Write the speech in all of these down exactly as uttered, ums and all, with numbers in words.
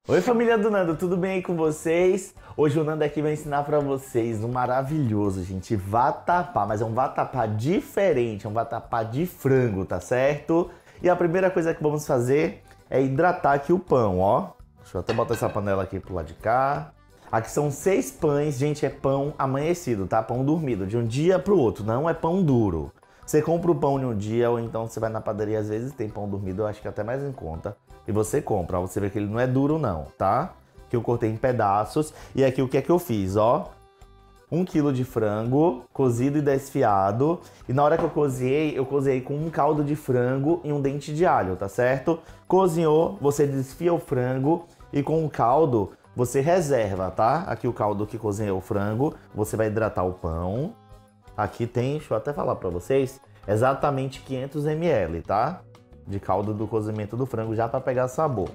Oi, família do Nando, tudo bem aí com vocês? Hoje o Nando aqui vai ensinar pra vocês um maravilhoso, gente, vatapá, mas é um vatapá diferente, é um vatapá de frango, tá certo? E a primeira coisa que vamos fazer é hidratar aqui o pão, ó. Deixa eu até botar essa panela aqui pro lado de cá. Aqui são seis pães, gente, é pão amanhecido, tá? Pão dormido, de um dia pro outro, não é pão duro. Você compra o pão em um dia, ou então você vai na padaria, às vezes tem pão dormido, eu acho que é até mais em conta. E você compra, ó, você vê que ele não é duro não, tá? Que eu cortei em pedaços. E aqui o que é que eu fiz, ó? Um quilo de frango, cozido e desfiado. E na hora que eu cozinhei, eu cozinhei com um caldo de frango e um dente de alho, tá certo? Cozinhou, você desfia o frango e com o caldo você reserva, tá? Aqui o caldo que cozinhei o frango, você vai hidratar o pão. Aqui tem, deixa eu até falar pra vocês, exatamente quinhentos mililitros, tá? De caldo do cozimento do frango, já para pegar sabor.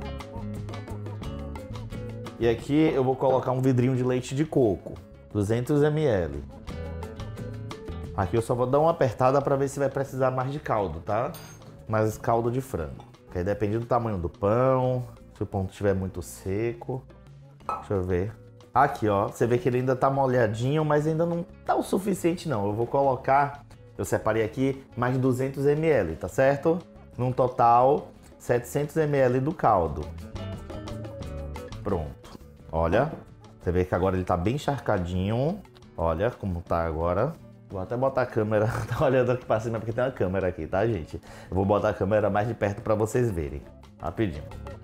E aqui eu vou colocar um vidrinho de leite de coco, duzentos mililitros. Aqui eu só vou dar uma apertada para ver se vai precisar mais de caldo, tá? Mais caldo de frango. Que aí depende do tamanho do pão, se o pão estiver muito seco. Deixa eu ver. Aqui, ó, você vê que ele ainda tá molhadinho, mas ainda não tá o suficiente não. Eu vou colocar, eu separei aqui mais duzentos mililitros, tá certo? Num total, setecentos mililitros do caldo. Pronto. Olha, você vê que agora ele tá bem encharcadinho. Olha como tá agora. Vou até botar a câmera, tá olhando aqui pra cima porque tem uma câmera aqui, tá, gente? Eu vou botar a câmera mais de perto pra vocês verem. Rapidinho.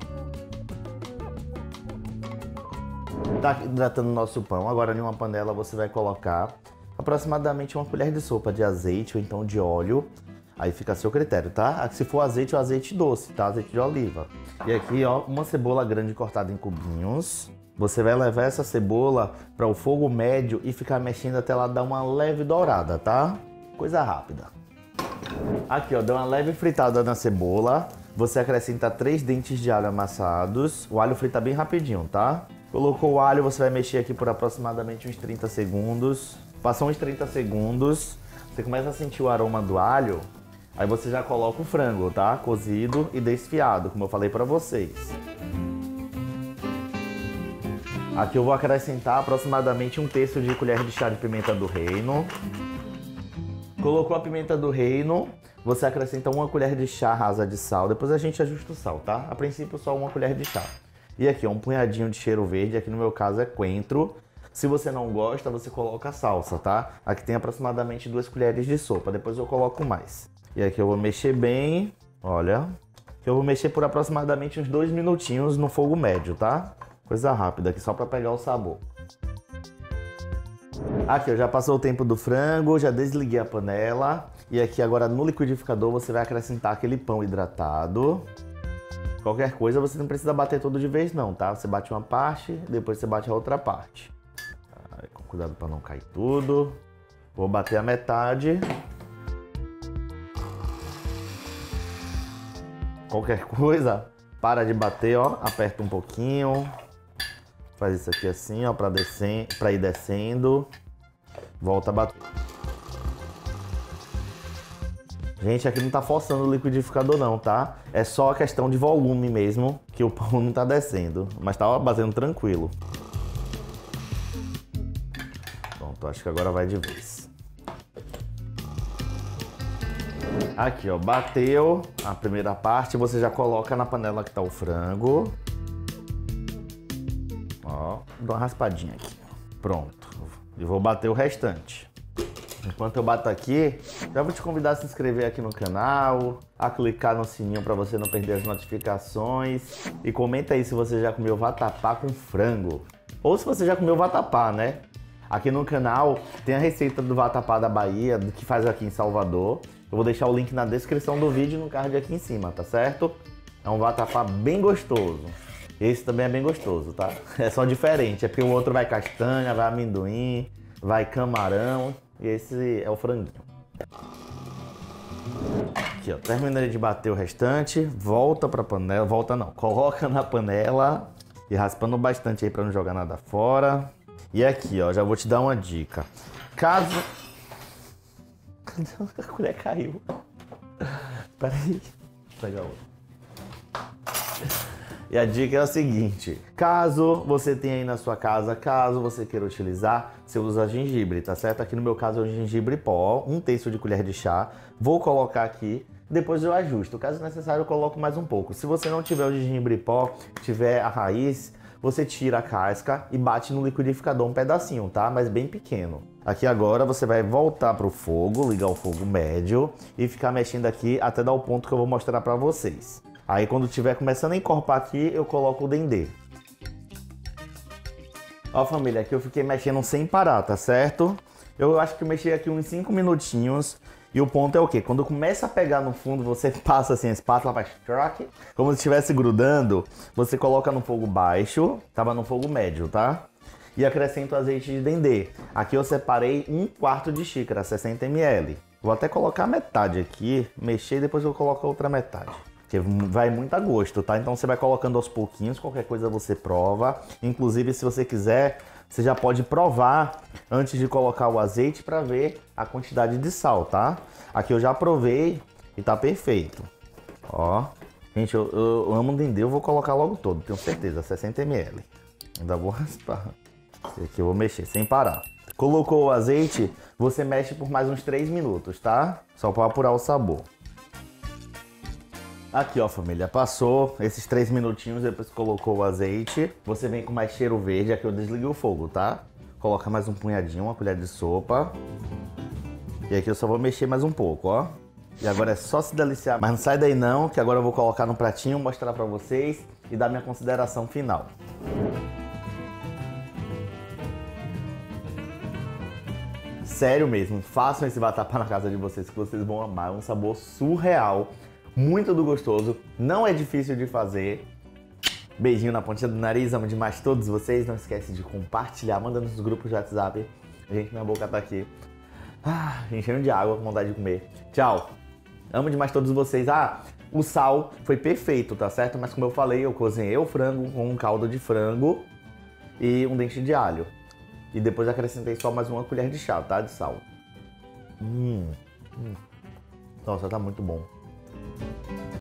Tá hidratando o nosso pão. Agora em uma panela você vai colocar aproximadamente uma colher de sopa de azeite ou então de óleo. Aí fica a seu critério, tá? Se for azeite, o azeite doce, tá? Azeite de oliva. E aqui, ó, uma cebola grande cortada em cubinhos. Você vai levar essa cebola para o fogo médio e ficar mexendo até ela dar uma leve dourada, tá? Coisa rápida. Aqui, ó, dá uma leve fritada na cebola. Você acrescenta três dentes de alho amassados. O alho frita bem rapidinho, tá? Colocou o alho, você vai mexer aqui por aproximadamente uns trinta segundos. Passou uns trinta segundos, você começa a sentir o aroma do alho. Aí você já coloca o frango, tá? Cozido e desfiado, como eu falei pra vocês. Aqui eu vou acrescentar aproximadamente um terço de colher de chá de pimenta do reino. Colocou a pimenta do reino, você acrescenta uma colher de chá rasa de sal. Depois a gente ajusta o sal, tá? A princípio só uma colher de chá. E aqui ó, um punhadinho de cheiro verde, aqui no meu caso é coentro. Se você não gosta, você coloca salsa, tá? Aqui tem aproximadamente duas colheres de sopa, depois eu coloco mais. E aqui eu vou mexer bem, olha. Eu vou mexer por aproximadamente uns dois minutinhos no fogo médio, tá? Coisa rápida aqui, só pra pegar o sabor. Aqui, ó, já passou o tempo do frango, já desliguei a panela. E aqui agora no liquidificador você vai acrescentar aquele pão hidratado. Qualquer coisa você não precisa bater tudo de vez não, tá? Você bate uma parte, depois você bate a outra parte. Aí, com cuidado pra não cair tudo. Vou bater a metade. Qualquer coisa, para de bater, ó, aperta um pouquinho, faz isso aqui assim, ó, para descer, para ir descendo, volta a bater. Gente, aqui não tá forçando o liquidificador não, tá? É só a questão de volume mesmo, que o pão não tá descendo, mas tá batendo tranquilo. Pronto, acho que agora vai de vez. Aqui, ó, bateu a primeira parte, você já coloca na panela que tá o frango. Ó, dou uma raspadinha aqui. Pronto. E vou bater o restante. Enquanto eu bato aqui, já vou te convidar a se inscrever aqui no canal, a clicar no sininho para você não perder as notificações. E comenta aí se você já comeu vatapá com frango. Ou se você já comeu vatapá, né? Aqui no canal tem a receita do vatapá da Bahia, que faz aqui em Salvador. Eu vou deixar o link na descrição do vídeo e no card aqui em cima, tá certo? É um vatapá bem gostoso. Esse também é bem gostoso, tá? É só diferente, é porque o outro vai castanha, vai amendoim, vai camarão e esse é o franguinho. Aqui, ó, terminei de bater o restante, volta pra panela, volta não, coloca na panela e raspando bastante aí pra não jogar nada fora. E aqui, ó, já vou te dar uma dica. Caso... A colher caiu. Espera aí. Vou pegar outra. E a dica é a seguinte, caso você tenha aí na sua casa, caso você queira utilizar, você usa gengibre, tá certo? Aqui no meu caso é o gengibre pó, um terço de colher de chá. Vou colocar aqui, depois eu ajusto. Caso necessário, eu coloco mais um pouco. Se você não tiver o gengibre pó, tiver a raiz, você tira a casca e bate no liquidificador um pedacinho, tá? Mas bem pequeno. Aqui agora você vai voltar pro fogo, ligar o fogo médio e ficar mexendo aqui até dar o ponto que eu vou mostrar pra vocês. Aí quando tiver começando a encorpar aqui, eu coloco o dendê. Ó família, aqui eu fiquei mexendo sem parar, tá certo? Eu acho que eu mexi aqui uns cinco minutinhos. E o ponto é o quê? Quando começa a pegar no fundo, você passa assim a espátula, faz troque, como se estivesse grudando, você coloca no fogo baixo, tava no fogo médio, tá? E acrescenta o azeite de dendê. Aqui eu separei um quarto de xícara, sessenta mililitros. Vou até colocar metade aqui, mexer e depois eu coloco a outra metade. Porque vai muito a gosto, tá? Então você vai colocando aos pouquinhos, qualquer coisa você prova. Inclusive, se você quiser, você já pode provar antes de colocar o azeite para ver a quantidade de sal, tá? Aqui eu já provei e tá perfeito. Ó, gente, eu, eu amo o dendê, eu vou colocar logo todo, tenho certeza, sessenta mililitros. Ainda vou raspar. Esse aqui eu vou mexer sem parar. Colocou o azeite, você mexe por mais uns três minutos, tá? Só para apurar o sabor. Aqui, ó, família, passou esses três minutinhos, depois que colocou o azeite, você vem com mais cheiro verde. Aqui eu desliguei o fogo, tá? Coloca mais um punhadinho, uma colher de sopa. E aqui eu só vou mexer mais um pouco, ó. E agora é só se deliciar. Mas não sai daí não, que agora eu vou colocar no pratinho, mostrar pra vocês e dar minha consideração final. Sério mesmo, façam esse vatapá na casa de vocês que vocês vão amar. É um sabor surreal. Muito do gostoso, não é difícil de fazer. Beijinho na pontinha do nariz, amo demais todos vocês. Não esquece de compartilhar, manda nos grupos de WhatsApp. Gente, minha boca tá aqui. Ah, enchendo de água, com vontade de comer. Tchau. Amo demais todos vocês. Ah, o sal foi perfeito, tá certo? Mas como eu falei, eu cozinhei o frango com um caldo de frango e um dente de alho. E depois acrescentei só mais uma colher de chá, tá? De sal. Hum, hum. Nossa, tá muito bom.